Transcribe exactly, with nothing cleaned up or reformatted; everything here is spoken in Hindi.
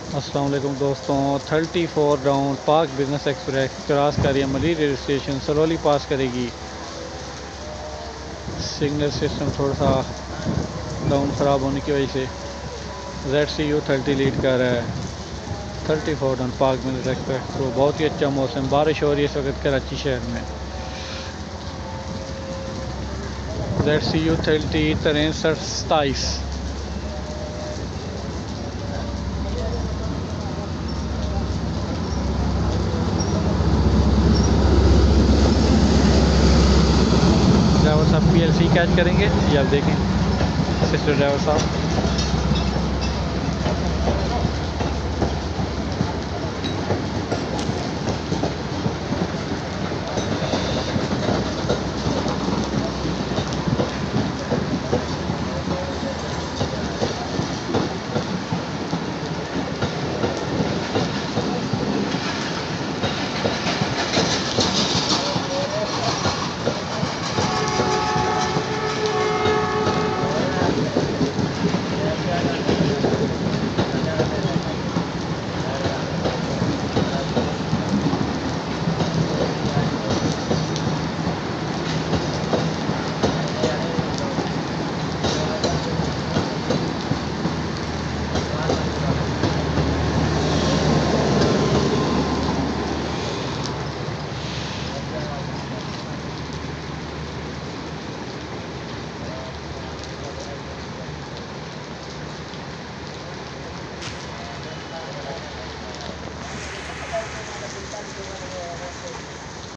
अस्सलाम वालेकुम दोस्तों। Thirty four round Pak business express cross कर रही है Malir rail station, slowly pass करेगी। सिग्नल सिस्टम थोड़ा सा डाउन ख़राब होने की वजह से Z C U thirty lead कर रहा है। Thirty four round Pak business express. तो बहुत ही अच्छा मौसम, बारिश हो रही है इस वक्त कराची शहर में। जेड सी यू थर्टी तिरसठ सताईस। ड्राइवर साहब पी एल सी कैच करेंगे, ये आप देखें। सिस्टर ड्राइवर साहब